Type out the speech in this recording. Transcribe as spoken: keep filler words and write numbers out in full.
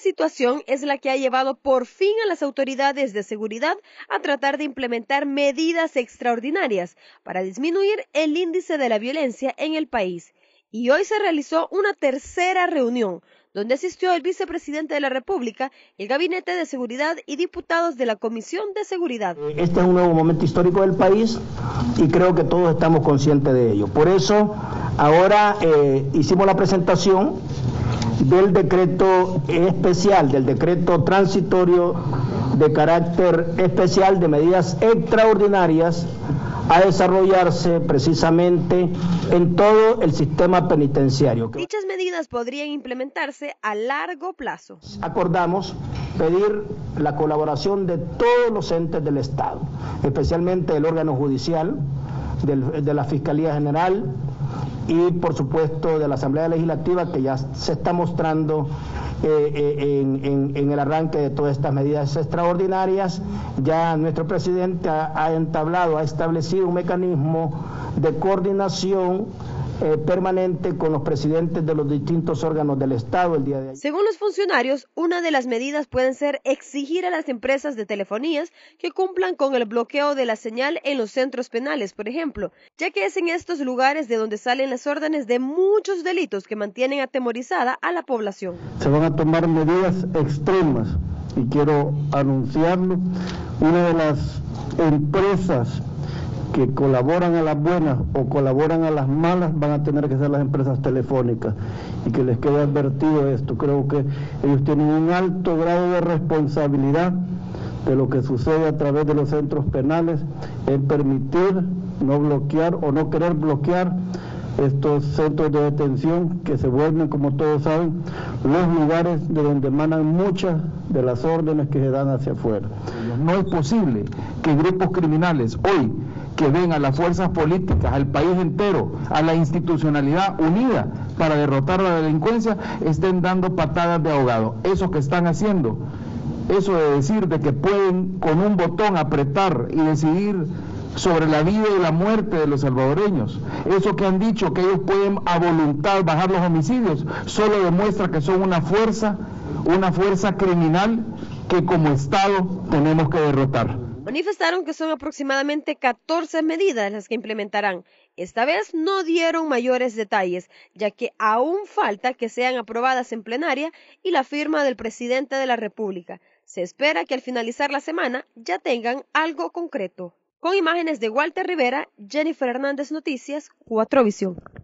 situación es la que ha llevado por fin a las autoridades de seguridad a tratar de implementar medidas extraordinarias para disminuir el índice de la violencia en el país. Y hoy se realizó una tercera reunión, donde asistió el vicepresidente de la República, el Gabinete de Seguridad y diputados de la Comisión de Seguridad. Este es un nuevo momento histórico del país y creo que todos estamos conscientes de ello. Por eso, ahora eh, hicimos la presentación del decreto especial, del decreto transitorio de carácter especial de medidas extraordinarias a desarrollarse precisamente en todo el sistema penitenciario. Dichas medidas podrían implementarse a largo plazo. Acordamos pedir la colaboración de todos los entes del Estado, especialmente del órgano judicial, del, de la Fiscalía General y por supuesto de la Asamblea Legislativa, que ya se está mostrando eh, eh, en, en, en el arranque de todas estas medidas extraordinarias. Ya nuestro presidente ha, ha entablado, ha establecido un mecanismo de coordinación Eh, permanente con los presidentes de los distintos órganos del Estado el día de ayer. Según los funcionarios, una de las medidas pueden ser exigir a las empresas de telefonías que cumplan con el bloqueo de la señal en los centros penales, por ejemplo, ya que es en estos lugares de donde salen las órdenes de muchos delitos que mantienen atemorizada a la población. Se van a tomar medidas extremas y quiero anunciarlo. Una de las empresas que colaboran a las buenas o colaboran a las malas van a tener que ser las empresas telefónicas, y que les quede advertido esto. Creo que ellos tienen un alto grado de responsabilidad de lo que sucede a través de los centros penales en permitir no bloquear o no querer bloquear estos centros de detención que se vuelven, como todos saben, los lugares de donde emanan muchas de las órdenes que se dan hacia afuera. No es posible que grupos criminales hoy, que ven a las fuerzas políticas, al país entero, a la institucionalidad unida para derrotar la delincuencia, estén dando patadas de ahogado. Eso que están haciendo, eso de decir de que pueden con un botón apretar y decidir sobre la vida y la muerte de los salvadoreños, eso que han dicho que ellos pueden a voluntad bajar los homicidios, solo demuestra que son una fuerza, una fuerza criminal que como Estado tenemos que derrotar. Manifestaron que son aproximadamente catorce medidas las que implementarán. Esta vez no dieron mayores detalles, ya que aún falta que sean aprobadas en plenaria y la firma del presidente de la República. Se espera que al finalizar la semana ya tengan algo concreto. Con imágenes de Walter Rivera, Jennifer Hernández Noticias, Cuatro Visión.